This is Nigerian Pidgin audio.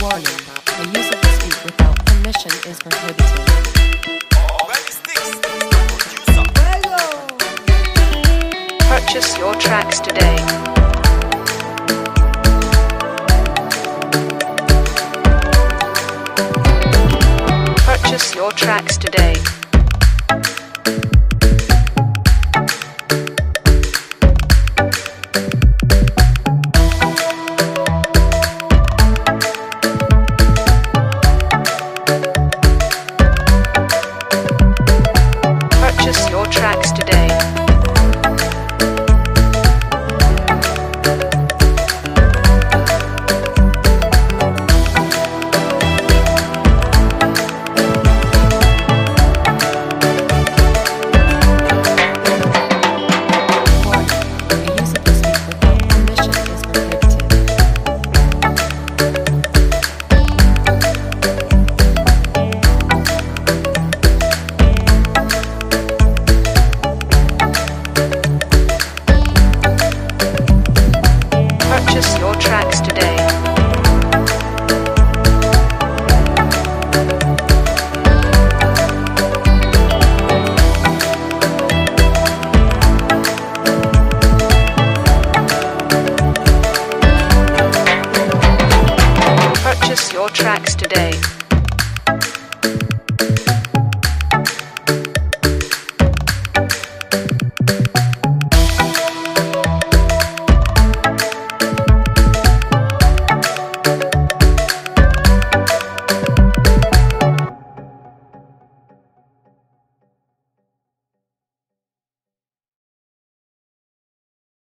Warning: the use of this beat without permission is prohibited. Purchase your tracks today. Purchase your tracks today. Purchase your tracks today. Purchase your tracks today. Purchase your tracks today.